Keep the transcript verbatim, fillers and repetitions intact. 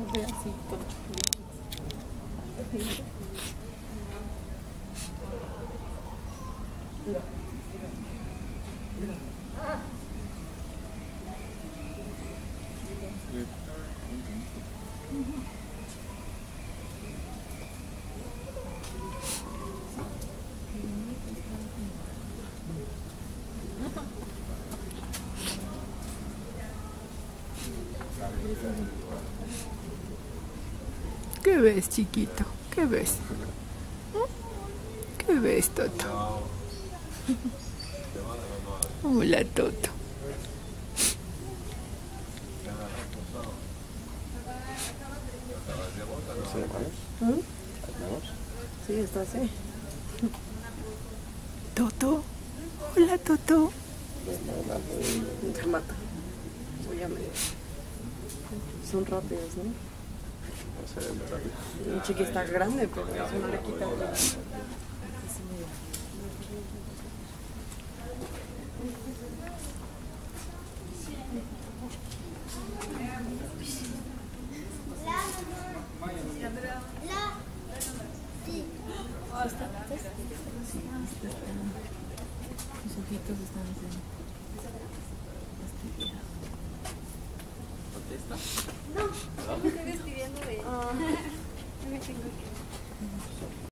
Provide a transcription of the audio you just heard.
verde así todo. ¿Qué ves, chiquito? ¿Qué ves? ¿Qué ves, Toto? Hola, Toto. ¿Mm? Sí, está así. Toto. Hola, Toto. Te mata. Obviamente. Son rápidos, ¿no? El chiqui está grande, pero eso no le quita nada. Sus ojitos están así. No, me estoy despidiendo de... No me tengo que...